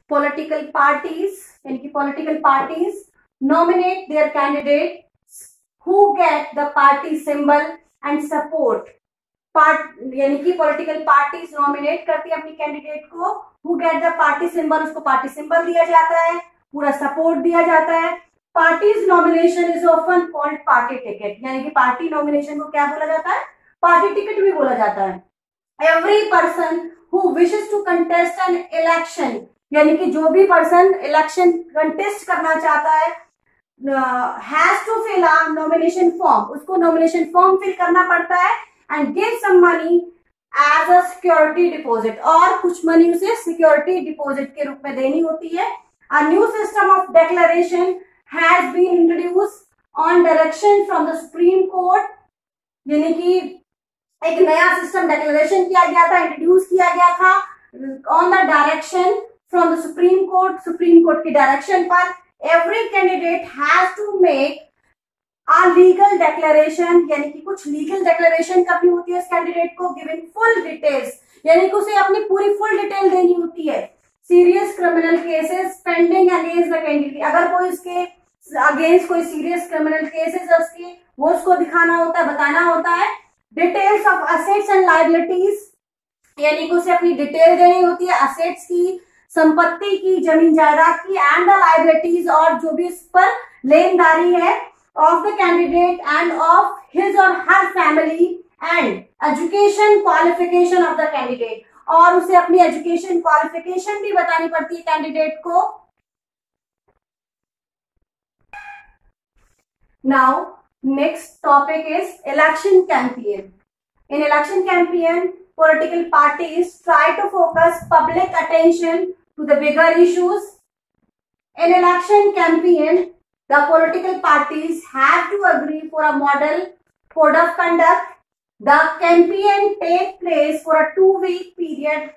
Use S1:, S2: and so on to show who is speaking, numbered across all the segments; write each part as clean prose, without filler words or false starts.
S1: Political parties यानी कि political parties nominate their candidate who get the party symbol and support part यानी कि political parties nominate करती है अपनी कैंडिडेट को, who get the party symbol, उसको पार्टी सिंबल दिया जाता है, पूरा सपोर्ट दिया जाता है। Parties nomination is often called party ticket, यानी कि पार्टी नॉमिनेशन को क्या बोला जाता है, पार्टी टिकट भी बोला जाता है। Every person who wishes to contest an election, यानी कि जो भी पर्सन इलेक्शन कंटेस्ट करना चाहता है, has to fill a nomination form, उसको नॉमिनेशन फॉर्म फिल करना पड़ता है, and give some money as a security deposit, और कुछ मनी उसे सिक्योरिटी डिपॉजिट के रूप में देनी होती है। A new system of declaration has been introduced on direction from the Supreme Court, यानी कि एक नया सिस्टम डिक्लेरेशन किया गया था, इंट्रोड्यूस किया गया था on the direction from the Supreme Court, Supreme Court की डायरेक्शन पर। Every candidate has to make a legal declaration, यानी कि कुछ लीगल डिक्लेरेशन करनी होती है इस कैंडिडेट को, गिविंग फुल डिटेल्स, यानी कि उसे अपनी पूरी फुल डिटेल देनी होती है। Serious criminal cases pending against the candidate, अगर कोई उसके अगेंस्ट कोई सीरियस क्रिमिनल केसेस है उसकी, वो उसको दिखाना होता है, बताना होता है। Details of assets and liabilities, यानी कि उसे अपनी डिटेल देनी होती है असेट्स की, संपत्ति की, जमीन जायदाद की, एंड द लायबिलिटीज, और जो भी उस पर लेनदारी है, of the candidate and of his और her family, and education qualification of the candidate, और उसे अपनी एजुकेशन क्वालिफिकेशन भी बतानी पड़ती है कैंडिडेट को। Now next topic is election campaign. In election campaign, political parties try to focus public attention to the bigger issues. In election campaign, the political parties have to agree for a model code of conduct. The campaign takes place for a 2-week period.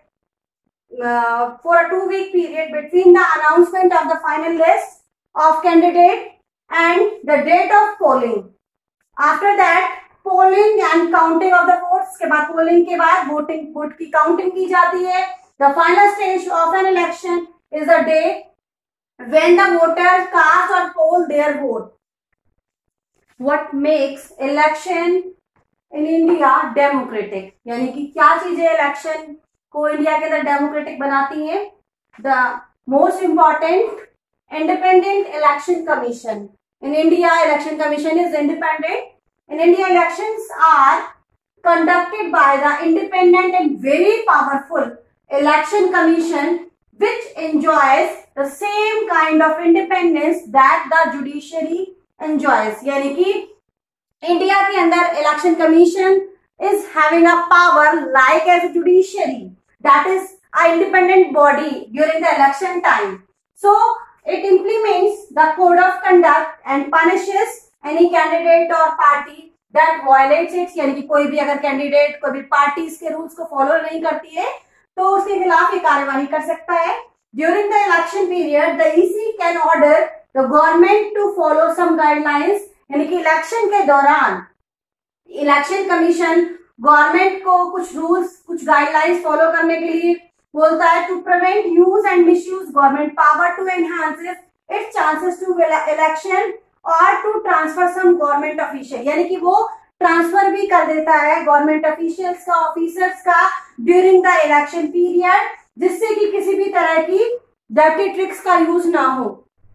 S1: Between the announcement of the final list of candidate and the date of polling. After that, polling and counting of the votes, के बाद polling के बाद vote की counting की जाती है। The final stage of an election is the day when the voters cast or poll their vote. What makes election in India democratic? यानी कि क्या चीजें इलेक्शन को इंडिया के अंदर डेमोक्रेटिक बनाती हैं? The most important, independent election commission. In India, election commission is independent. In India, elections are conducted by the independent and very powerful election commission, which enjoys the same kind of independence that the judiciary enjoys. यानी कि India के अंदर election commission is having a power like as a judiciary, that is a independent body during the election time. So it implements the code of conduct and punishes any candidate or party that violates it, यानी कि कोई भी अगर candidate कोई भी party इसके rules को follow नहीं करती है तो उसके खिलाफ ये कार्यवाही कर सकता है। During the election period the EC can order the government to follow some guidelines, यानी कि इलेक्शन के दौरान इलेक्शन कमीशन गवर्नमेंट को कुछ रूल्स कुछ गाइडलाइंस फॉलो करने के लिए बोलता है। To prevent use and misuse government power to enhances its chances to election और to transfer some government official, यानी कि वो ट्रांसफर भी कर देता है गवर्नमेंट ऑफिशियल्स का, ऑफिसर्स का ड्यूरिंग द इलेक्शन पीरियड, जिससे कि किसी भी तरह की डर्टी ट्रिक्स का यूज ना हो।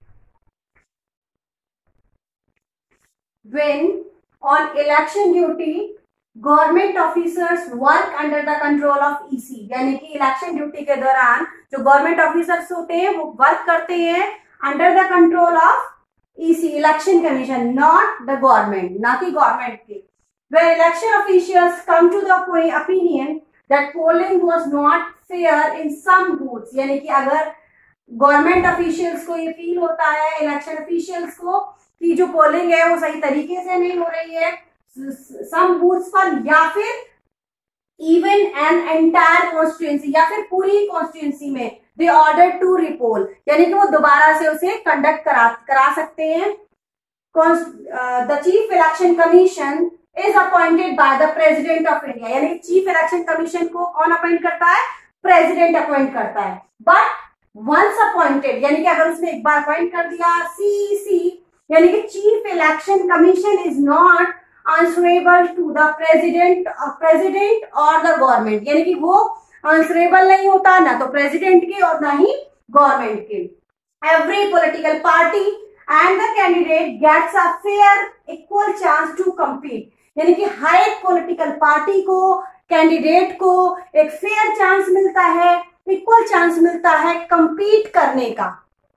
S1: When on election duty, government officers work under the control of EC, यानी कि इलेक्शन ड्यूटी के दौरान जो गवर्नमेंट ऑफिसर्स होते हैं वो वर्क करते हैं under the control of EC, election commission, not the government, ना कि गवर्नमेंट के। When election officials come to the opinion that polling was not fair in some booths, यानी कि अगर गवर्नमेंट ऑफिशियल्स को ये फील होता है, इलेक्शन ऑफिशियल्स को, कि जो पोलिंग है वो सही तरीके से नहीं हो रही है सम बूथ्स पर, या फिर इवन एन एंटायर कॉन्स्टिट्यूएंसी, या फिर पूरी कॉन्स्टिट्यूएंसी में, दे ऑर्डर टू रिपोल, यानी कि वो दोबारा से उसे कंडक्ट करा सकते हैं। The chief election commission is appointed by the President of India, यानी चीफ इलेक्शन कमीशन को कौन अपॉइंट करता है? प्रेसिडेंट अपॉइंट करता है। बट वंस अपॉइंटेड, यानी कि अगर उसने एक बार अपॉइंट कर दिया, CEC यानी कि chief election commission is not answerable to the president और द गवर्नमेंट, यानी कि वो आंसरेबल नहीं होता ना तो प्रेसिडेंट के और ना ही गवर्नमेंट के। Every political party and the candidate gets a fair equal chance to compete, यानी कि हर एक पॉलिटिकल पार्टी को, कैंडिडेट को एक फेयर चांस मिलता है, इक्वल चांस मिलता है कंपीट करने का।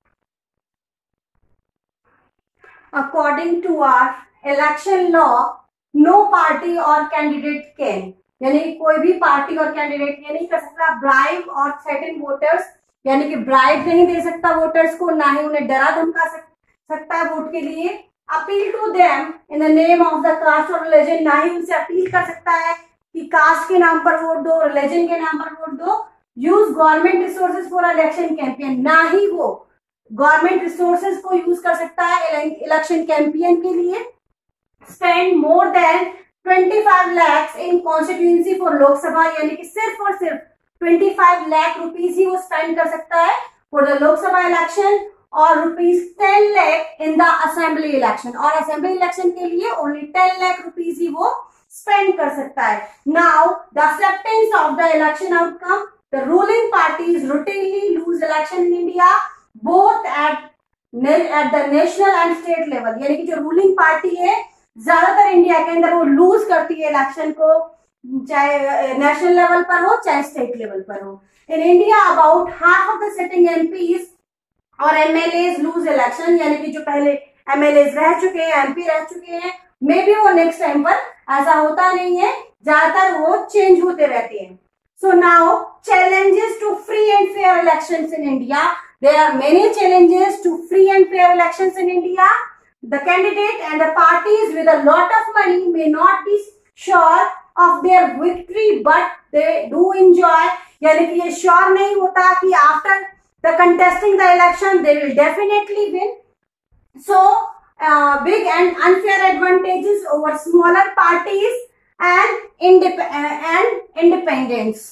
S1: According to our election law, no party और कैंडिडेट कैन, यानी कोई भी पार्टी और कैंडिडेट ये नहीं कर सकता ब्राइब और थ्रेटन वोटर्स, यानी कि ब्राइब नहीं दे सकता वोटर्स को, ना ही उन्हें डरा धमका सकता है वोट के लिए। Appeal to them in the name of the caste और रिलीजन, ना ही उनसे अपील कर सकता है कि कास्ट के नाम पर वोट दो, रिलीजन के नाम पर वोट दो। Use government resources for election campaign, ना ही वो गवर्नमेंट रिसोर्सेज को यूज कर सकता है इलेक्शन कैंपेन के लिए। Spend more than 25 lakhs in constituency for Lok Sabha, यानी कि सिर्फ और सिर्फ 25 लाख रुपीज ही वो स्पेंड कर सकता है फॉर द लोकसभा इलेक्शन, और ₹10 lakh in the assembly election, और असेंबली इलेक्शन के लिए ओनली 10 लाख रुपीज ही वो स्पेंड कर सकता है। Now the acceptance of the election outcome, the ruling parties routinely lose election in India both at the national and state level, यानी कि जो रूलिंग पार्टी है ज्यादातर इंडिया के अंदर वो लूज करती है इलेक्शन को, चाहे नेशनल लेवल पर हो चाहे स्टेट लेवल पर हो। In India about half of the sitting MPs और MLAs लूज इलेक्शन, यानी कि जो पहले MLAs रह चुके हैं, MP रह चुके हैं, मे बी वो नेक्स्ट टाइम पर ऐसा होता नहीं है, ज्यादातर वो चेंज होते रहते हैं। So now challenges to free and fair elections in India. There are many challenges to free and fair elections in India. The candidate and the parties with a lot of money may not be sure of their victory, but they do enjoy, यानी कि ये sure नहीं होता कि after the contesting the election they will definitely win. So big and unfair advantages over smaller parties and independents.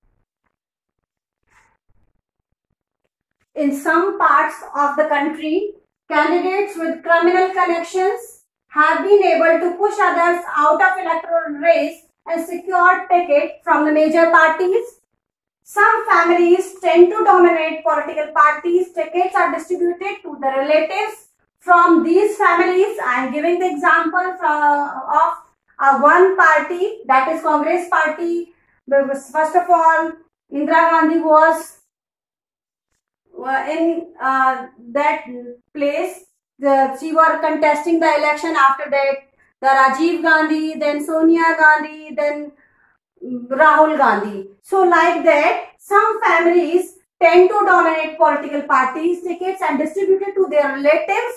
S1: In some parts of the country, candidates with criminal connections have been able to push others out of electoral race and secure tickets from the major parties. Some families tend to dominate political parties. Tickets are distributed to the relatives from these families. I am giving the example of one party, that is Congress party. First of all, Indira Gandhi was in that place. She was contesting the election. After that, the Rajiv Gandhi, then Sonia Gandhi, then Rahul Gandhi. So like that, some families tend to dominate political parties. Tickets are distributed to their relatives.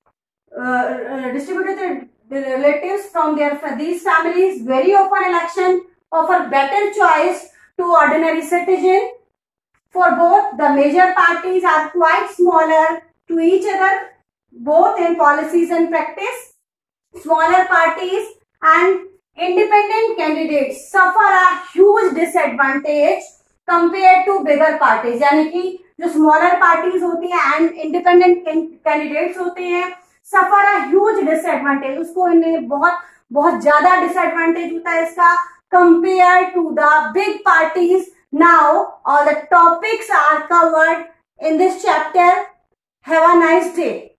S1: The relatives from these families. Very often election offer better choice to ordinary citizen. For both, the major parties are quite smaller to each other, both in policies and practice. Smaller parties and independent candidates suffer a huge disadvantage compared to bigger parties. यानी कि जो smaller parties होती हैं and independent candidates होते हैं, suffer a huge disadvantage. उसको इन्हें बहुत ज्यादा disadvantage होता है इसका compared to the big parties. Now all the topics are covered in this chapter. Have a nice day.